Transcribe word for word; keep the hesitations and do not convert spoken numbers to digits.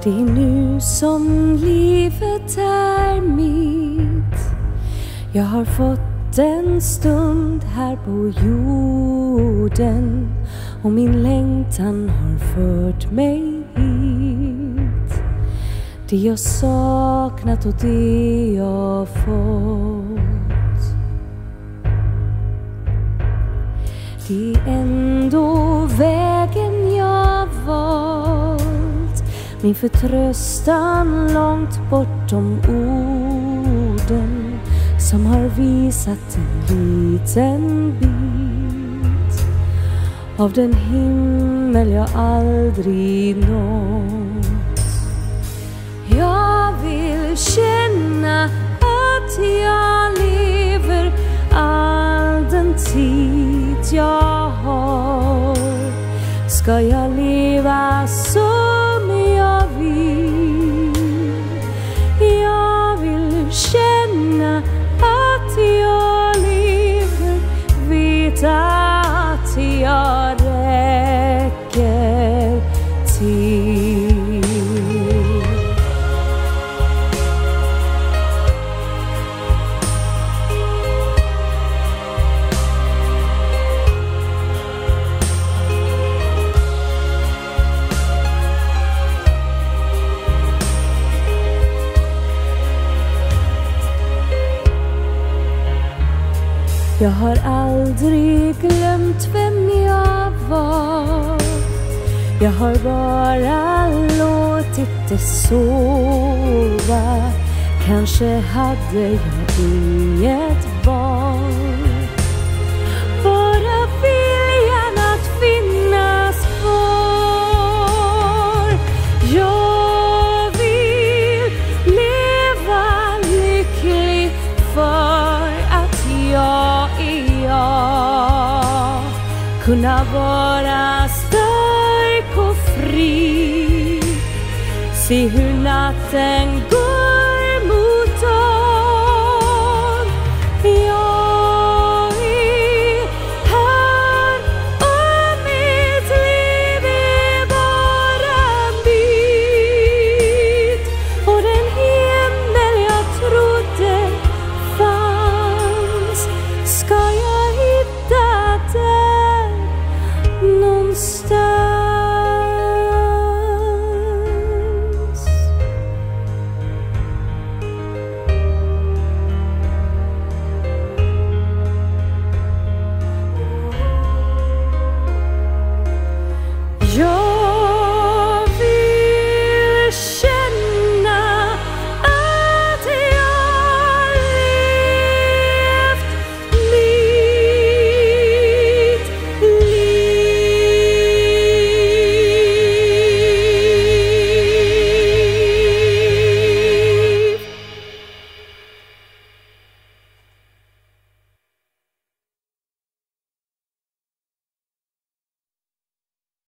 Det är nu som livet är mitt. Jag har fått en stund här på jorden, och min längtan har fört mig hit. Det jag saknat och det jag fått. Det är ändå vägen jag valt, min förtröstan långt bortom orden, som har visat en liten bit av den himmel jag aldrig nått. Jag vill känna att jag lever all den tid jag har. Ska jag leva som jag vill? Jag vill känna att jag lever, veta att jag räcker till. Jag har aldrig glömt vem jag var. Jag har bara låtit det sova. Kanske hade jag inget val. Bara viljan att finnas kvar. Jag vill leva lycklig för att jag jag kunna vara stark och fri. Se hur natten går mot dagen. Jag är här och mitt liv är bara mitt. Och den himmel jag trodde fanns, ska jag hitta där någonstans.